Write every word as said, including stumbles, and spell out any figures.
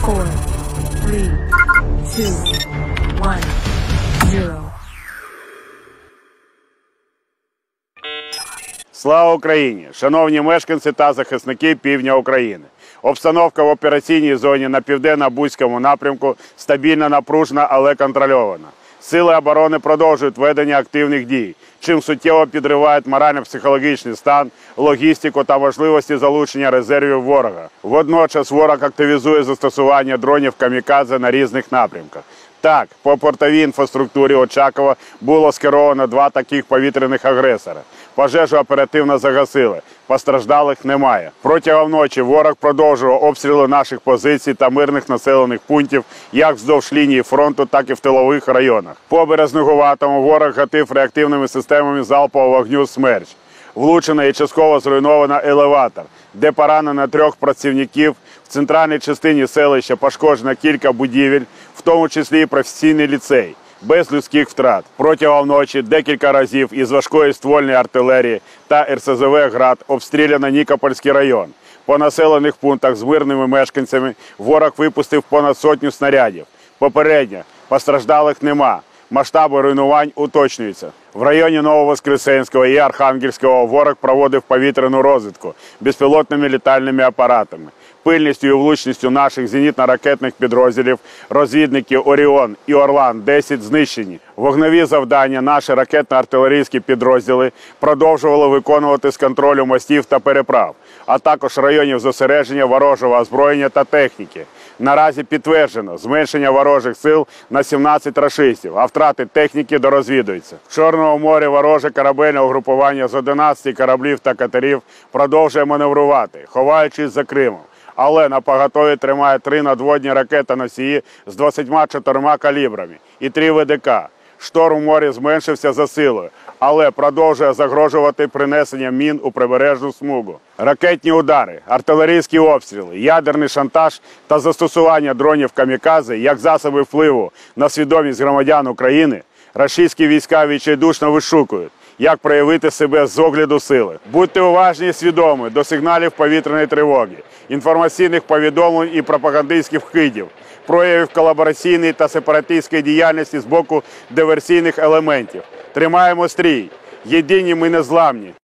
four, three, two, one, zero. Слава Україні! Шановні мешканці та захисники півдня України! Обстановка в операційній зоні на південно-бузькому напрямку стабільно напружена, але контрольована. Сили оборони продовжують ведення активних дій, чим суттєво підривають морально-психологічний стан, логістику та можливості залучення резервів ворога. Водночас ворог активізує застосування дронів камікадзе на різних напрямках. Так, по портовій інфраструктурі Очакова було скеровано два таких повітряних агресора. Пожежу оперативно загасили, постраждалих немає. Протягом ночі ворог продовжував обстріли наших позицій та мирних населених пунктів як вздовж лінії фронту, так і в тилових районах. По Березнегуватому ворог гатив реактивними системами залпового вогню «Смерч». Влучено і частково зруйновано елеватор, де поранено трьох працівників. В центральній частині селища пошкоджено кілька будівель, в тому числі і професійний ліцей, без людських втрат. Протягом ночі декілька разів із важкої ствольної артилерії та ер ес зе ве «Град» обстріляно Нікопольський район. По населених пунктах з мирними мешканцями ворог випустив понад сотню снарядів. Попередньо постраждалих нема. Масштаби руйнувань уточнюються. В районі Нововоскресенського і Архангельського ворог проводив повітряну розвідку безпілотними літальними апаратами. Пильністю і влучністю наших зенітно-ракетних підрозділів розвідники «Оріон» і «Орлан десять» знищені. Вогневі завдання наші ракетно-артилерійські підрозділи продовжували виконувати з контролю мостів та переправ, а також районів зосередження ворожого озброєння та техніки. Наразі підтверджено зменшення ворожих сил на сімнадцять рашистів, а втрати техніки дорозвідуються. В Чорному морі вороже корабельне угрупування з одинадцяти кораблів та катерів продовжує маневрувати, ховаючись за Кримом. Але на поготові тримає три надводні ракетоносії з двадцятьма чотирма калібрами і три ве де ка. Шторм у морі зменшився за силою, але продовжує загрожувати принесенням мін у прибережну смугу. Ракетні удари, артилерійські обстріли, ядерний шантаж та застосування дронів камікадзе як засоби впливу на свідомість громадян України рашистські війська відчайдушно вишукують, як проявити себе з огляду сили. Будьте уважні і свідомі до сигналів повітряної тривоги, інформаційних повідомлень і пропагандистських вкидів, проявів колабораційної та сепаратистської діяльності з боку диверсійних елементів. Тримаємо стрій. Єдині ми незламні.